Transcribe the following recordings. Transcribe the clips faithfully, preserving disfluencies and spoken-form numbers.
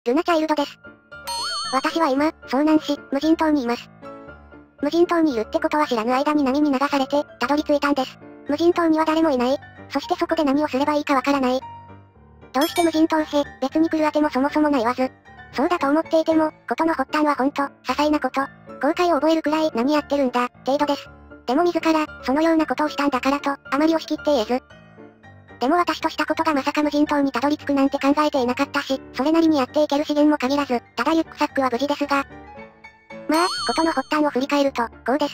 ルナチャイルドです。私は今、遭難し、無人島にいます。無人島にいるってことは知らぬ間に波に流されて、たどり着いたんです。無人島には誰もいない。そしてそこで何をすればいいかわからない。どうして無人島へ、別に来るあてもそもそもないわず。そうだと思っていても、ことの発端はほんと、些細なこと。後悔を覚えるくらい何やってるんだ、程度です。でも自ら、そのようなことをしたんだからと、あまり押し切って言えず。でも私としたことがまさか無人島にたどり着くなんて考えていなかったし、それなりにやっていける資源も限らず、ただユックサックは無事ですが。まあ、ことの発端を振り返ると、こうです。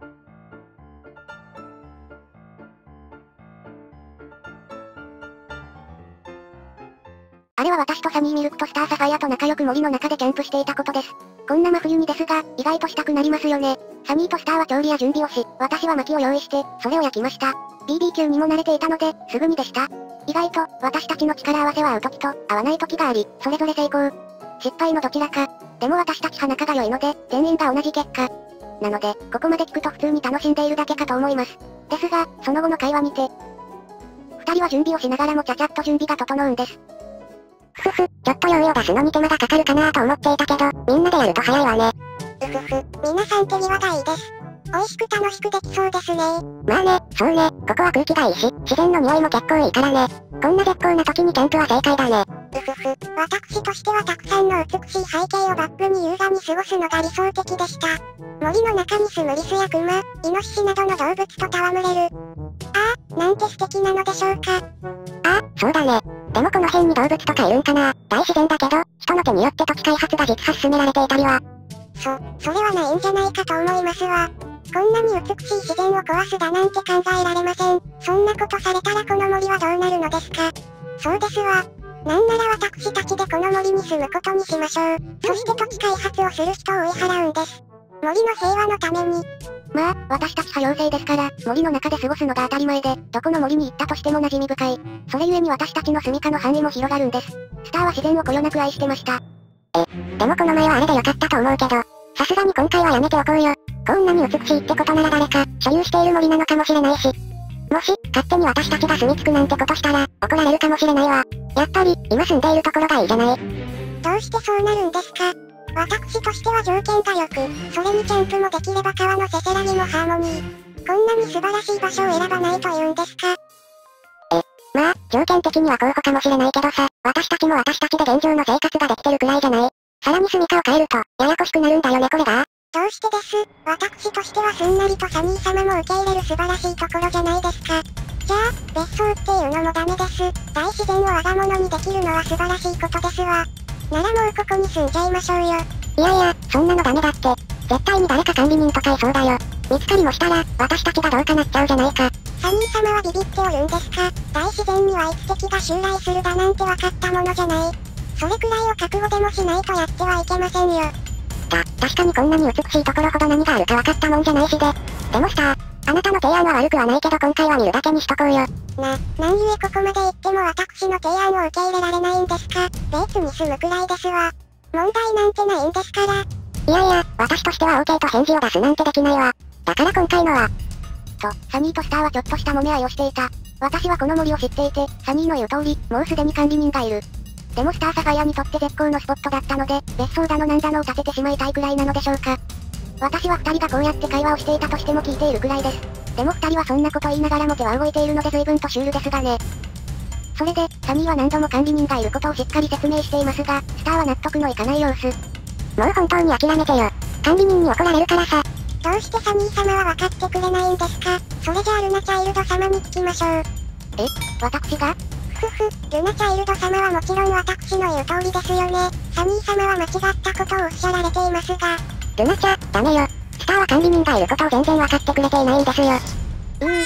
あれは私とサニーミルクとスターサファイアと仲良く森の中でキャンプしていたことです。こんな真冬にですが、意外としたくなりますよね。サニーとスターは調理や準備をし、私は薪を用意して、それを焼きました。ビービーキュー にも慣れていたので、すぐにでした。意外と、私たちの力合わせは合う時と、合わない時があり、それぞれ成功。失敗のどちらか。でも私たちは仲が良いので、全員が同じ結果。なので、ここまで聞くと普通に楽しんでいるだけかと思います。ですが、その後の会話にて、二人は準備をしながらもちゃちゃっと準備が整うんです。ふふふ、ちょっと用意を出すのに手間がかかるかなと思っていたけど、みんなでやると早いわね。 うふふ、皆さん手際がいいです。美味しく楽しくできそうですね。 まあね、そうね、ここは空気がいいし、自然の匂いも結構いいからね。こんな絶好な時にキャンプは正解だね。 うふふ、私としてはたくさんの美しい背景をバックに優雅に過ごすのが理想的でした。森の中に住むリスやクマ、イノシシなどの動物と戯れる。ああ、なんて素敵なのでしょうか。 ああ、そうだね。でもこの辺に動物とかいるんかな。大自然だけど、人の手によって土地開発が実は進められていたりは。 そ、それはないんじゃないかと思いますわ。こんなに美しい自然を壊すだなんて考えられません。そんなことされたらこの森はどうなるのですか。そうですわ。なんなら私たちでこの森に住むことにしましょう。そして土地開発をする人を追い払うんです。森の平和のために。 まあ、私たちは妖精ですから、森の中で過ごすのが当たり前で、どこの森に行ったとしても馴染み深い。それゆえに私たちの住処の範囲も広がるんです。スターは自然をこよなく愛してました。え、でもこの前はあれでよかったと思うけど、さすがに今回はやめておこうよ。こんなに美しいってことなら誰か、所有している森なのかもしれないし。もし、勝手に私たちが住み着くなんてことしたら、怒られるかもしれないわ。やっぱり、今住んでいるところがいいじゃない。 どうしてそうなるんですか。私としては条件が良く、それにキャンプもできれば川のせせらぎもハーモニー。こんなに素晴らしい場所を選ばないというんですか。 え、まあ、条件的には候補かもしれないけどさ、私たちも私たちで現状の生活ができてるくらいじゃない。さらに住処を変えると、ややこしくなるんだよねこれが。 どうしてです。私としてはすんなりとサニー様も受け入れる素晴らしいところじゃないですか。じゃあ、別荘っていうのもダメです。大自然を我が物にできるのは素晴らしいことですわ。ならもうここに住んじゃいましょうよ。いやいや、そんなのダメだって。絶対に誰か管理人とかいそうだよ。見つかりもしたら、私たちがどうかなっちゃうじゃないか。 サニー様はビビっておるんですか。大自然にはいつ敵が襲来するだなんて分かったものじゃない。それくらいを覚悟でもしないとやってはいけませんよ。 だ、確かにこんなに美しいところほど何があるか分かったもんじゃないしで。でもスター、あなたの提案は悪くはないけど今回は見るだけにしとこうよ。 な、なん故ここまで言っても私の提案を受け入れられないんですか。ベーツに住むくらいですわ。問題なんてないんですから。 いやいや、私としては OK と返事を出すなんてできないわ。だから今回のは。と、サニーとスターはちょっとした揉め合いをしていた。私はこの森を知っていて、サニーの言う通り、もうすでに管理人がいる。でもスターサファイアにとって絶好のスポットだったので、別荘だのなんだのを建ててしまいたいくらいなのでしょうか。私は二人がこうやって会話をしていたとしても聞いているくらいです。でも二人はそんなこと言いながらも手は動いているので随分とシュールですがね。それで、サニーは何度も管理人がいることをしっかり説明していますが、スターは納得のいかない様子。もう本当に諦めてよ。管理人に怒られるからさ。 どうしてサニー様は分かってくれないんですか。それじゃあルナチャイルド様に聞きましょう。え、 私がふふ、ルナチャイルド様はもちろん私の言う通りですよね。サニー様は間違ったことをおっしゃられていますが。 ルナチャ、ダメよ。スターは管理人がいることを全然分かってくれていないんですよ。 うーん。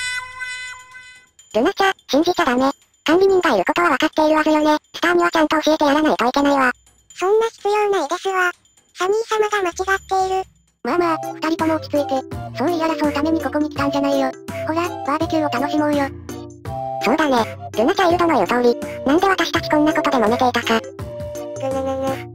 ルナチャ、信じちゃダメ。管理人がいることは分かっているはずよね。スターにはちゃんと教えてやらないといけないわ。 そんな必要ないですわ。サニー様が間違っている。 まあまあ、二人とも落ち着いて。そう言い争うためにここに来たんじゃないよ。ほら、バーベキューを楽しもうよ。そうだね。ルナチャイルドの言う通り。なんで私たちこんなことで揉めていたか。 ぐぬぬぬ。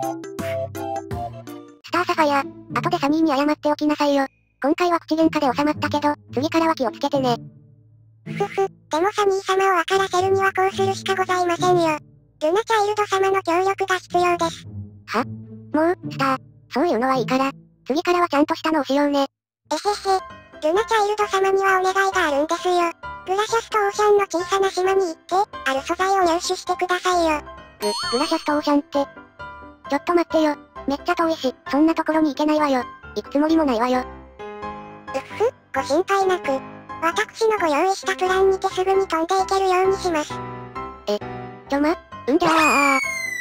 スターサファイア、後でサニーに謝っておきなさいよ。今回は口喧嘩で収まったけど、次からは気をつけてね。 ふふ、でもサニー様を分からせるにはこうするしかございませんよ。 ルナチャイルド様の協力が必要です。 は？もう、スター。そういうのはいいから。次からはちゃんとしたのをしようね。 えへへ。ルナチャイルド様にはお願いがあるんですよ。グラシャスとオーシャンの小さな島に行って、ある素材を入手してくださいよ。 グ、グラシャスとオーシャンって。ちょっと待ってよ。めっちゃ遠いし、そんなところに行けないわよ。行くつもりもないわよ。 うっふ、ご心配なく。私のご用意したプランにてすぐに飛んでいけるようにします。 え、ちょま、うんじゃあ。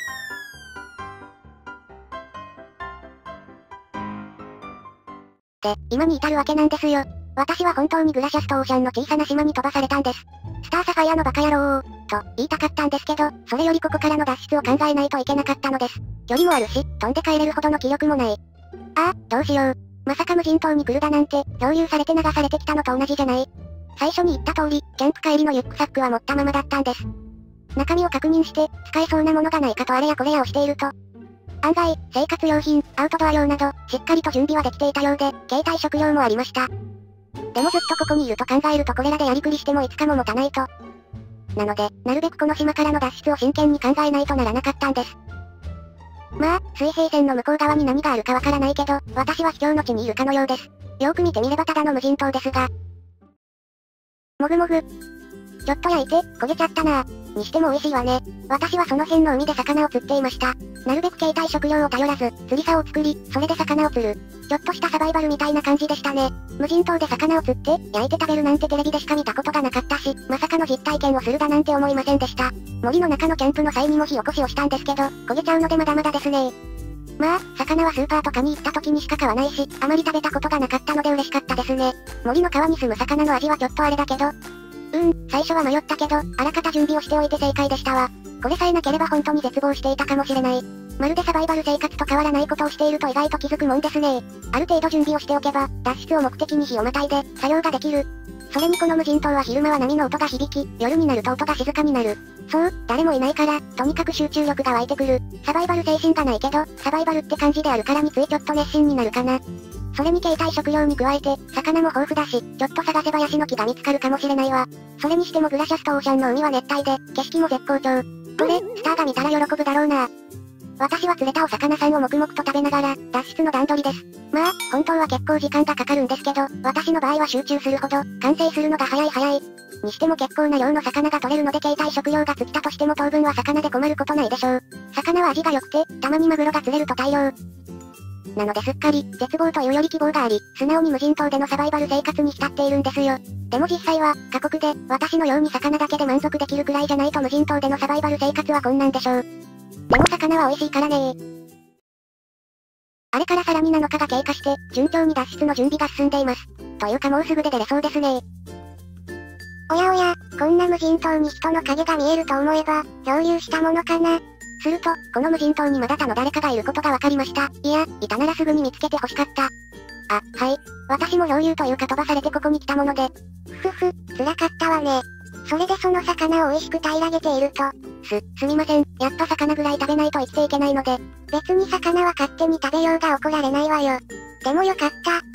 で、今に至るわけなんですよ。私は本当にグラシャスとオーシャンの小さな島に飛ばされたんです。スターサファイアのバカ野郎と言いたかったんですけど、それよりここからの脱出を考えないといけなかったのです。距離もあるし、飛んで帰れるほどの気力もない。ああ、どうしよう。まさか無人島に来るだなんて、漂流されて流されてきたのと同じじゃない。最初に言った通り、キャンプ帰りのリュックサックは持ったままだったんです。中身を確認して、使えそうなものがないかとあれやこれやをしていると、案外、生活用品、アウトドア用など、しっかりと準備はできていたようで、携帯食料もありました。でもずっとここにいると考えるとこれらでやりくりしてもいつかも持たないと。なので、なるべくこの島からの脱出を真剣に考えないとならなかったんです。まあ、水平線の向こう側に何があるかわからないけど、私は秘境の地にいるかのようです。よーく見てみればただの無人島ですが。もぐもぐ。ちょっと焼いて、焦げちゃったなぁ。にしても美味しいわね。私はその辺の海で魚を釣っていました。なるべく携帯食料を頼らず、釣り竿を作り、それで魚を釣る。ちょっとしたサバイバルみたいな感じでしたね。無人島で魚を釣って、焼いて食べるなんてテレビでしか見たことがなかったし、まさかの実体験をするだなんて思いませんでした。森の中のキャンプの際にも火起こしをしたんですけど、焦げちゃうのでまだまだですね。まあ、魚はスーパーとかに行った時にしか買わないし、あまり食べたことがなかったので嬉しかったですね。森の川に住む魚の味はちょっとあれだけど、うーん、最初は迷ったけど、あらかた準備をしておいて正解でしたわ。これさえなければ本当に絶望していたかもしれない。まるでサバイバル生活と変わらないことをしていると意外と気づくもんですね。ある程度準備をしておけば、脱出を目的に日をまたいで、作業ができる。それにこの無人島は昼間は波の音が響き、夜になると音が静かになる。そう、誰もいないから、とにかく集中力が湧いてくる。サバイバル精神がないけど、サバイバルって感じであるからについちょっと熱心になるかな。それに携帯食料に加えて、魚も豊富だし、ちょっと探せばヤシの木が見つかるかもしれないわ。それにしてもグラシャスとオーシャンの海は熱帯で、景色も絶好調。これ、スターが見たら喜ぶだろうな。私は釣れたお魚さんを黙々と食べながら、脱出の段取りです。まあ、本当は結構時間がかかるんですけど、私の場合は集中するほど、完成するのが早い早い。にしても結構な量の魚が取れるので携帯食料が尽きたとしても当分は魚で困ることないでしょう。魚は味が良くて、たまにマグロが釣れると大量。なのですっかり、絶望というより希望があり、素直に無人島でのサバイバル生活に浸っているんですよ。でも実際は、過酷で、私のように魚だけで満足できるくらいじゃないと無人島でのサバイバル生活は困難でしょう。でも魚は美味しいからねー。あれからさらになのかが経過して、順調に脱出の準備が進んでいます。というかもうすぐで出れそうですね。 おやおや、こんな無人島に人の影が見えると思えば、漂流したものかな。 すると、この無人島にまだ他の誰かがいることが分かりました。いや、いたならすぐに見つけて欲しかった。あ、はい。私も漂流というか飛ばされてここに来たもので。 ふふ、辛かったわね。それでその魚を美味しく平らげていると。 す、すみません。やっぱ魚ぐらい食べないと生きていけないので。 別に魚は勝手に食べようが怒られないわよ。でもよかった。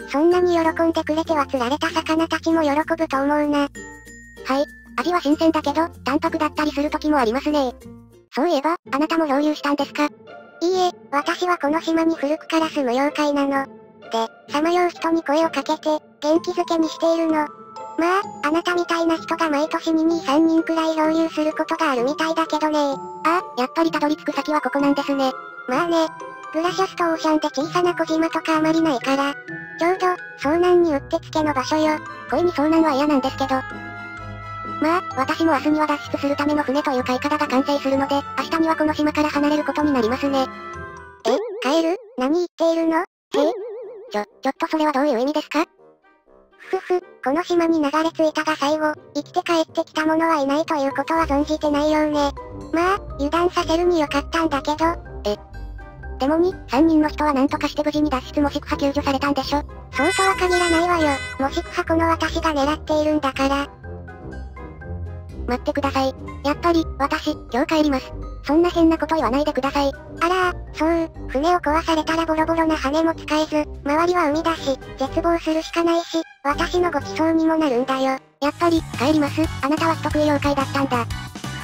そんなに喜んでくれては釣られた魚たちも喜ぶと思うな。 はい。味は新鮮だけど、淡白だったりする時もありますね。そういえば、あなたも漂流したんですか？ いいえ、私はこの島に古くから住む妖怪なの。で、さまよう人に声をかけて、元気づけにしているの。まあ、あなたみたいな人が毎年に、に、さんにんくらい漂流することがあるみたいだけどね。ああ、やっぱりたどり着く先はここなんですね。 まあね。グラシャスとオーシャンって小さな小島とかあまりないから。ちょうど、遭難にうってつけの場所よ。 恋に遭難は嫌なんですけど。まあ、私も明日には脱出するための船というか筏が完成するので、明日にはこの島から離れることになりますね。 え、帰る？何言っているの？ え？ちょ、ちょっとそれはどういう意味ですか？ ふふ、この島に流れ着いたが最後、生きて帰ってきた者はいないということは存じてないようね。まあ、油断させるによかったんだけど。 え？でもに、さんにんの人は何とかして無事に脱出もしくは救助されたんでしょ？ そうとは限らないわよ。もしくはこの私が狙っているんだから。 待ってください。やっぱり、私、今日帰ります。そんな変なこと言わないでください。 あらー、そう、船を壊されたらボロボロな羽も使えず、周りは海だし、絶望するしかないし、私のごちそうにもなるんだよ。 やっぱり、帰ります。あなたは人食い妖怪だったんだ。 ふ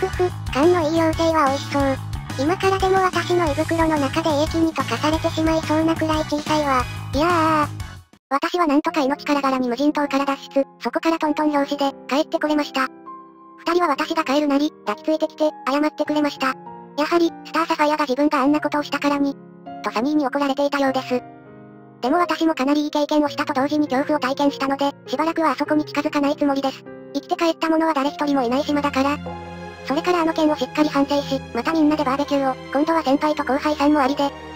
ふふ、勘のいい妖精は美味しそう。今からでも私の胃袋の中で液に溶かされてしまいそうなくらい小さいわ。 いやー。私はなんとか命からがらに無人島から脱出、そこからトントン拍子で、帰ってこれました。二人は私が帰るなり、抱きついてきて、謝ってくれました。やはり、スターサファイアが自分があんなことをしたからに、とサニーに怒られていたようです。でも私もかなりいい経験をしたと同時に恐怖を体験したので、しばらくはあそこに近づかないつもりです。生きて帰った者は誰一人もいない島だから。それからあの件をしっかり反省し、またみんなでバーベキューを、今度は先輩と後輩さんもありで、